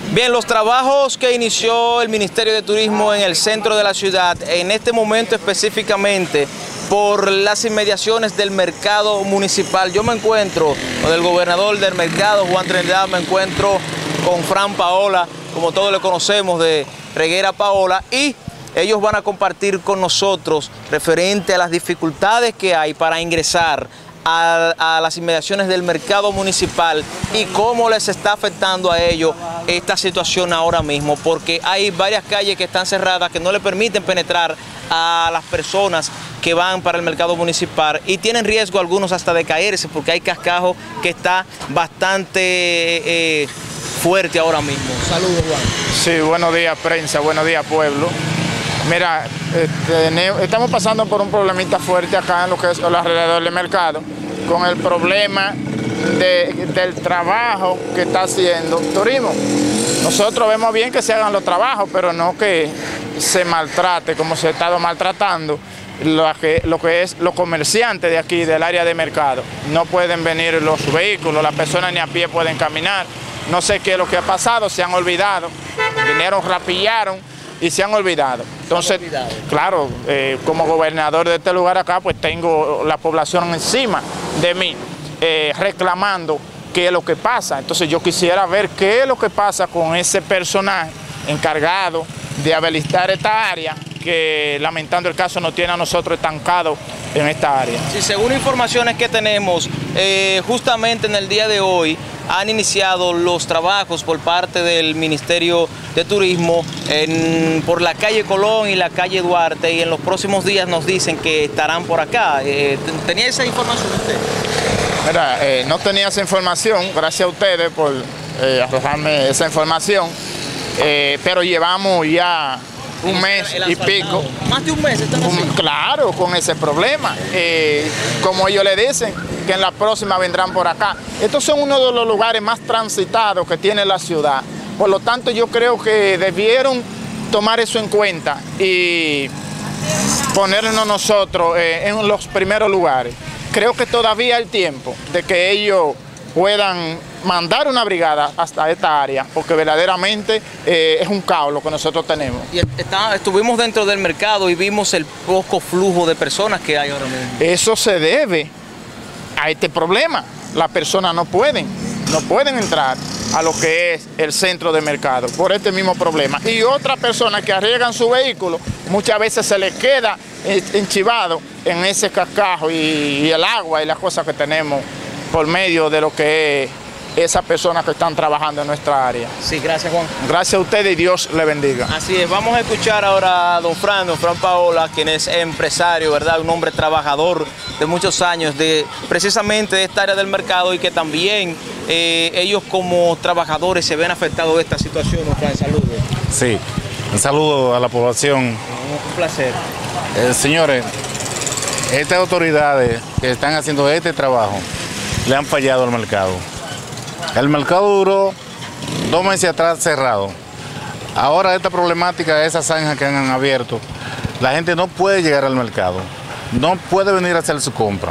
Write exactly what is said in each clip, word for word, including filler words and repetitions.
Bien, los trabajos que inició el Ministerio de Turismo en el centro de la ciudad, en este momento específicamente por las inmediaciones del mercado municipal. Yo me encuentro con el gobernador del mercado, Juan Trinidad, me encuentro con Fran Paola, como todos le conocemos, de Reguera Paola, y ellos van a compartir con nosotros referente a las dificultades que hay para ingresar A, a las inmediaciones del mercado municipal y cómo les está afectando a ellos esta situación ahora mismo, porque hay varias calles que están cerradas que no le permiten penetrar a las personas que van para el mercado municipal y tienen riesgo algunos hasta de caerse porque hay cascajo que está bastante eh, fuerte ahora mismo. Saludos, Juan. Sí, buenos días prensa, buenos días pueblo. Mira, este, estamos pasando por un problemita fuerte acá en lo que es el alrededor del mercado, con el problema de, del trabajo que está haciendo turismo. Nosotros vemos bien que se hagan los trabajos, pero no que se maltrate como se ha estado maltratando lo que, lo que es los comerciantes de aquí, del área de mercado. No pueden venir los vehículos, las personas ni a pie pueden caminar. No sé qué es lo que ha pasado, se han olvidado, vinieron, rapillaron y se han olvidado. Entonces, olvidado. claro, eh, como gobernador de este lugar acá, pues tengo la población encima de mí, eh, reclamando qué es lo que pasa. Entonces yo quisiera ver qué es lo que pasa con ese personaje encargado de habilitar esta área, que lamentando el caso nos tiene a nosotros estancados en esta área. Sí, según informaciones que tenemos, eh, justamente en el día de hoy, han iniciado los trabajos por parte del Ministerio de Turismo en, por la calle Colón y la calle Duarte, y en los próximos días nos dicen que estarán por acá. Eh, ¿Tenía esa información usted? Mira, eh, no tenía esa información, gracias a ustedes por eh, arrojarme esa información, eh, pero llevamos ya un mes y pico. ¿Más de un mes están así? Un, claro, con ese problema. Eh, como ellos le dicen, que en la próxima vendrán por acá. Estos son uno de los lugares más transitados que tiene la ciudad. Por lo tanto, yo creo que debieron tomar eso en cuenta y ponernos nosotros eh, en los primeros lugares. Creo que todavía hay tiempo de que ellos puedan mandar una brigada hasta esta área, porque verdaderamente eh, es un caos lo que nosotros tenemos. Y está, estuvimos dentro del mercado y vimos el poco flujo de personas que hay ahora mismo. Eso se debe a este problema. Las personas no pueden, no pueden entrar a lo que es el centro de mercado por este mismo problema. Y otras personas que arriesgan su vehículo, muchas veces se les queda enchivado en ese cascajo y, y el agua y las cosas que tenemos por medio de lo que es esas personas que están trabajando en nuestra área. Sí, gracias, Juan. Gracias a ustedes y Dios le bendiga. Así es, vamos a escuchar ahora a don Fran, don Fran Paola, quien es empresario, ¿verdad? Un hombre trabajador de muchos años, de precisamente de esta área del mercado, y que también eh, ellos como trabajadores se ven afectados de esta situación. Don Fran, saludos. Sí, un saludo a la población. Un placer. Eh, señores, estas autoridades que están haciendo este trabajo le han fallado al mercado. El mercado duró dos meses atrás cerrado. Ahora esta problemática de esas zanjas que han abierto, la gente no puede llegar al mercado, no puede venir a hacer su compra.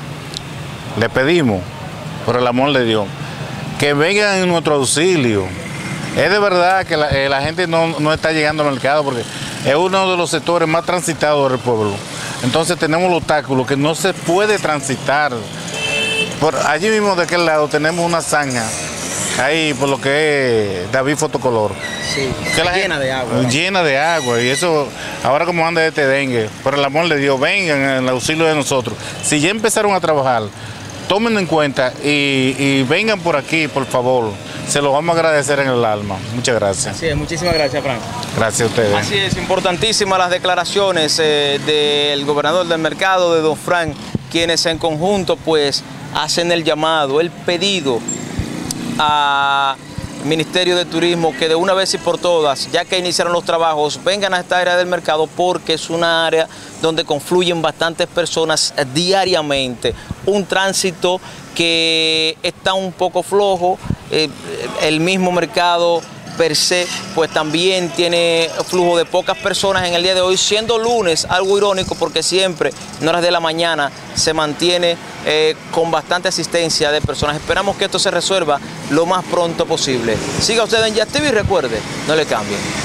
Le pedimos, por el amor de Dios, que vengan en nuestro auxilio. Es de verdad que la, eh, la gente no, no está llegando al mercado porque es uno de los sectores más transitados del pueblo. Entonces tenemos los obstáculos que no se puede transitar. Por allí mismo de aquel lado tenemos una zanja, ahí por lo que es David Fotocolor. Sí, que la llena gente, de agua. Llena de agua, y eso, ahora como anda este dengue, por el amor de Dios, vengan en el auxilio de nosotros. Si ya empezaron a trabajar, tómenlo en cuenta y, y vengan por aquí, por favor. Se lo vamos a agradecer en el alma. Muchas gracias. Así es, muchísimas gracias, Frank. Gracias a ustedes. Así es, importantísimas las declaraciones eh, del gobernador del mercado, de don Frank, quienes en conjunto pues hacen el llamado, el pedido al Ministerio de Turismo que de una vez y por todas, ya que iniciaron los trabajos, vengan a esta área del mercado porque es una área donde confluyen bastantes personas diariamente. Un tránsito que está un poco flojo, eh, el mismo mercado per se, pues también tiene flujo de pocas personas en el día de hoy, siendo lunes algo irónico porque siempre en horas de la mañana se mantiene eh, con bastante asistencia de personas. Esperamos que esto se resuelva lo más pronto posible. Siga usted en Jazz T V y recuerde, no le cambie.